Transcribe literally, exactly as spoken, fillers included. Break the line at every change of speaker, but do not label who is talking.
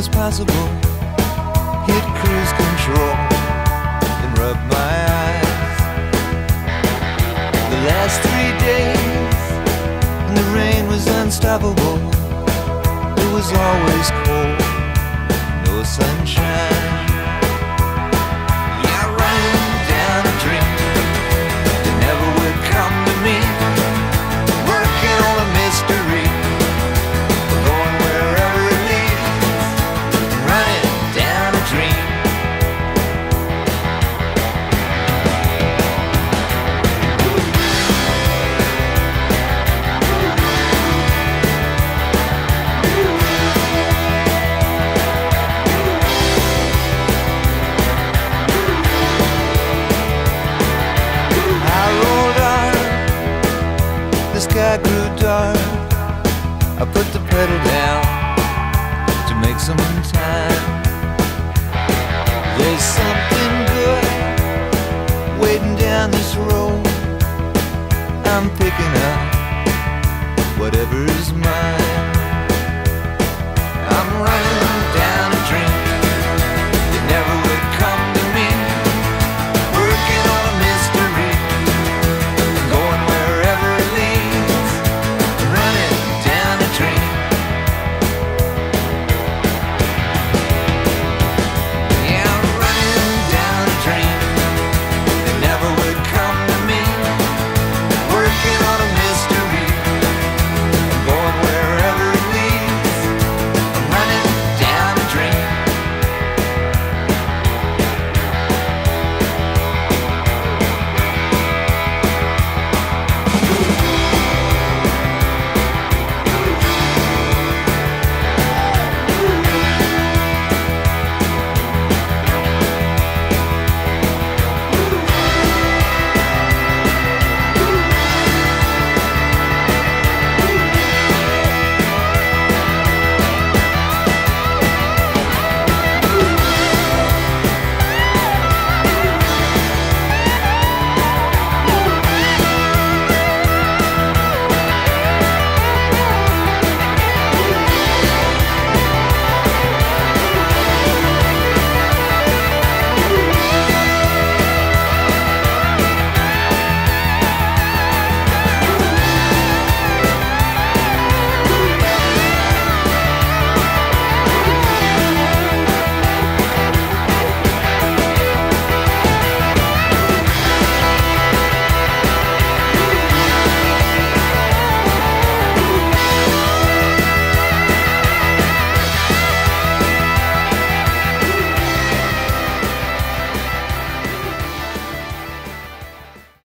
as possible, hit cruise control and rub my eyes. The last three days and the rain was unstoppable. It was always cold, no sunshine. Yeah, running down a dream that never would come to me, working on a mystery, going wherever it leads, running down a dream. The sky grew dark. I put the pedal down to make some time. There's something good waiting down this road. I'm picking up whatever's mine.